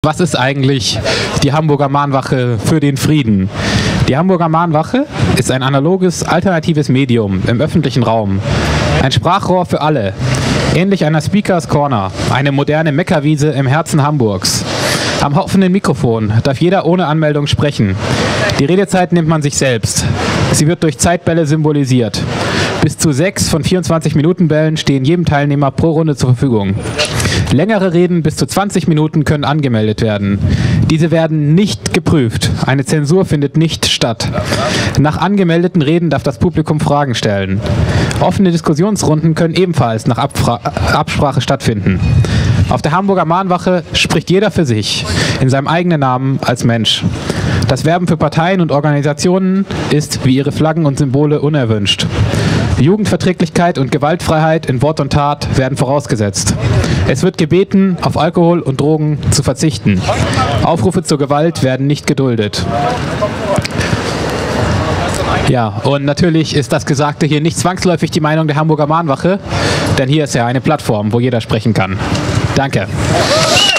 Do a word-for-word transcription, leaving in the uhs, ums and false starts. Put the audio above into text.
Was ist eigentlich die Hamburger Mahnwache für den Frieden? Die Hamburger Mahnwache ist ein analoges, alternatives Medium im öffentlichen Raum. Ein Sprachrohr für alle. Ähnlich einer Speakers Corner, eine moderne Meckerwiese im Herzen Hamburgs. Am offenen Mikrofon darf jeder ohne Anmeldung sprechen. Die Redezeit nimmt man sich selbst. Sie wird durch Zeitbälle symbolisiert. Bis zu sechs von vierundzwanzig Minuten Bällen stehen jedem Teilnehmer pro Runde zur Verfügung. Längere Reden bis zu zwanzig Minuten können angemeldet werden. Diese werden nicht geprüft. Eine Zensur findet nicht statt. Nach angemeldeten Reden darf das Publikum Fragen stellen. Offene Diskussionsrunden können ebenfalls nach Abfra- Absprache stattfinden. Auf der Hamburger Mahnwache spricht jeder für sich, in seinem eigenen Namen als Mensch. Das Werben für Parteien und Organisationen ist, wie ihre Flaggen und Symbole, unerwünscht. Jugendverträglichkeit und Gewaltfreiheit in Wort und Tat werden vorausgesetzt. Es wird gebeten, auf Alkohol und Drogen zu verzichten. Aufrufe zur Gewalt werden nicht geduldet. Ja, und natürlich ist das Gesagte hier nicht zwangsläufig die Meinung der Hamburger Mahnwache, denn hier ist ja eine Plattform, wo jeder sprechen kann. Danke.